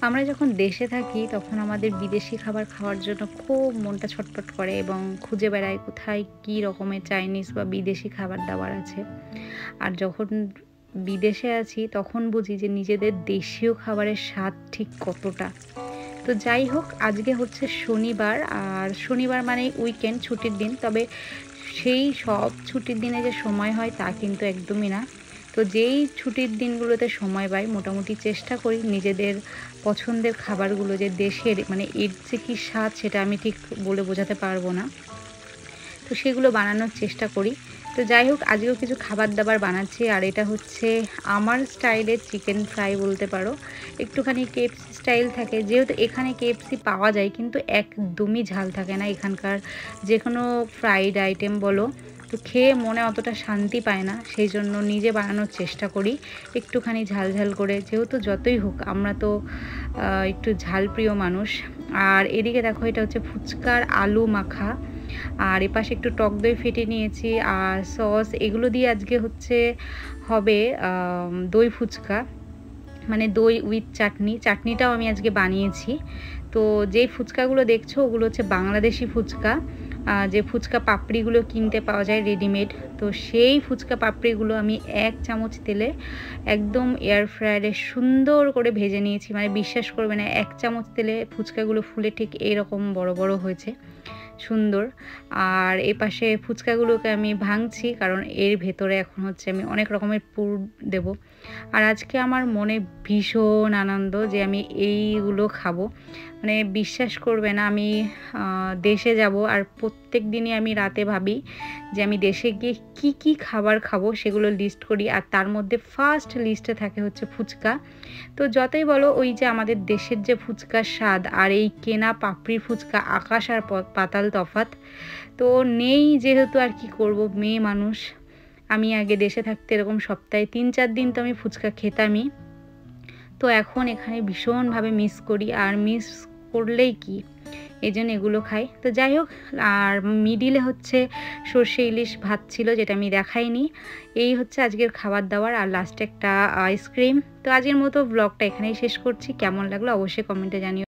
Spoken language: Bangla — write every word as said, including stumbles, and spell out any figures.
আমরা যখন দেশে থাকি তখন আমাদের বিদেশি খাবার খাওয়ার জন্য খুব মনটা ছটফট করে এবং খুঁজে বেড়াই কোথায় কী রকমের চাইনিজ বা বিদেশি খাবার দাবার আছে। আর যখন বিদেশে আছি তখন বুঝি যে নিজেদের দেশীয় খাবারের স্বাদ ঠিক কতটা। তো যাই হোক, আজকে হচ্ছে শনিবার, আর শনিবার মানে উইকেন্ড, ছুটির দিন। তবে সেই সব ছুটির দিনে যে সময় হয় তা কিন্তু একদমই না। তো যেই ছুটির দিনগুলোতে সময় পাই মোটামুটি চেষ্টা করি নিজেদের পছন্দের খাবারগুলো, যে দেশের মানে এর যে কী স্বাদ সেটা আমি ঠিক বলে বোঝাতে পারবো না, তো সেগুলো বানানোর চেষ্টা করি। তো যাই হোক, আজকেও কিছু খাবার দাবার বানাচ্ছি, আর এটা হচ্ছে আমার স্টাইলের চিকেন ফ্রাই বলতে পারো। একটুখানি কেএফসি স্টাইল থাকে, যেহেতু এখানে কেএফসি পাওয়া যায় কিন্তু একদমই ঝাল থাকে না এখানকার যে কোনো ফ্রাইড আইটেম বলো, তো খেয়ে মনে অতটা শান্তি পায় না। সেই জন্য নিজে বানানোর চেষ্টা করি একটুখানি ঝাল ঝাল করে, যেহেতু যতই হোক আমরা তো একটু ঝাল প্রিয় মানুষ। আর এদিকে দেখো, এটা হচ্ছে ফুচকার আলু মাখা, আর এপাশে একটু টক দই ফেটে নিয়েছি আর সস, এগুলো দিয়ে আজকে হচ্ছে হবে দই ফুচকা, মানে দই উইথ চাটনি। চাটনিটাও আমি আজকে বানিয়েছি। তো যেই ফুচকাগুলো দেখছো ওগুলো হচ্ছে বাংলাদেশি ফুচকা, যে ফুচকা পাপড়িগুলো কিনতে পাওয়া যায় রেডিমেড, তো সেই ফুচকা পাপড়িগুলো আমি এক চামচ তেলে একদম এয়ার ফ্রায়ারে সুন্দর করে ভেজে নিয়েছি। মানে বিশ্বাস করবে না, এক চামচ তেলে ফুচকাগুলো ফুলে ঠিক এইরকম বড় বড় হয়েছে, সুন্দর। আর এ পাশে ফুচকাগুলোকে আমি ভাঙছি, কারণ এর ভেতরে এখন হচ্ছে আমি অনেক রকমের পুর দেব। আর আজকে আমার মনে ভীষণ আনন্দ যে আমি এইগুলো খাবো। মানে বিশ্বাস করবে না, আমি দেশে যাব আর প্রত্যেক দিনই আমি রাতে ভাবি যে আমি দেশে গিয়ে কি কি খাবার খাবো সেগুলো লিস্ট করি, আর তার মধ্যে ফার্স্ট লিস্টে থাকে হচ্ছে ফুচকা। তো যতই বলো, ওই যে আমাদের দেশের যে ফুচকার স্বাদ আর এই কেনা পাপড়ির ফুচকা আকাশ আর পাতাল তফাৎ। তো নেই যেহেতু, আর কি করব, মেয়ে মানুষ। আমি আগে দেশে থাকতে এরকম সপ্তাহে তিন চার দিন তো আমি ফুচকা খেতামই। তো এখন এখানে ভীষণভাবে মিস করি, আর মিস করলেই কি, এই জন্য এগুলো খাই। তো যাই হোক, আর মিডিলে হচ্ছে সর্ষে ইলিশ ভাত ছিল, যেটা আমি দেখাইনি। এই হচ্ছে আজকের খাবার দাবার, আর লাস্টে একটা আইসক্রিম। তো আজকের মতো ব্লগটা এখানেই শেষ করছি। কেমন লাগলো অবশ্যই কমেন্টে জানিও।